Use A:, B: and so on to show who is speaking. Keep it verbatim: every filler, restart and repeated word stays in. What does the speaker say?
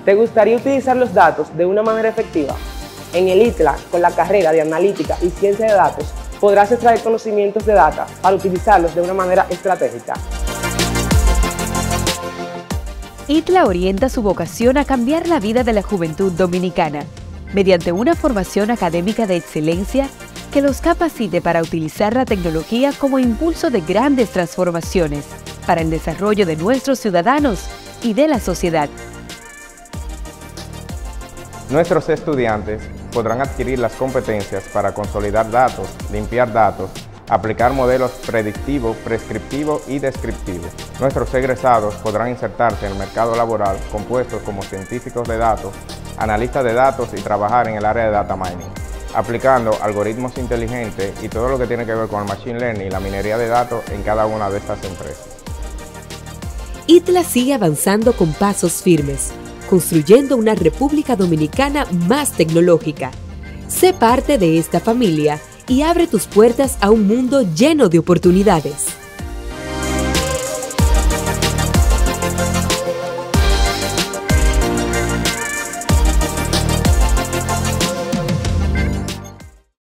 A: ¿Te gustaría utilizar los datos de una manera efectiva? En el I T L A, con la carrera de Analítica y Ciencia de Datos, podrás extraer conocimientos de data para utilizarlos de una manera estratégica.
B: I T L A orienta su vocación a cambiar la vida de la juventud dominicana mediante una formación académica de excelencia que los capacite para utilizar la tecnología como impulso de grandes transformaciones para el desarrollo de nuestros ciudadanos y de la sociedad.
C: Nuestros estudiantes podrán adquirir las competencias para consolidar datos, limpiar datos, aplicar modelos predictivo, prescriptivo y descriptivo. Nuestros egresados podrán insertarse en el mercado laboral con puestos como científicos de datos, analistas de datos y trabajar en el área de data mining, aplicando algoritmos inteligentes y todo lo que tiene que ver con el machine learning y la minería de datos en cada una de estas empresas.
D: I T L A sigue avanzando con pasos firmes, construyendo una República Dominicana más tecnológica. Sé parte de esta familia y abre tus puertas a un mundo lleno de oportunidades.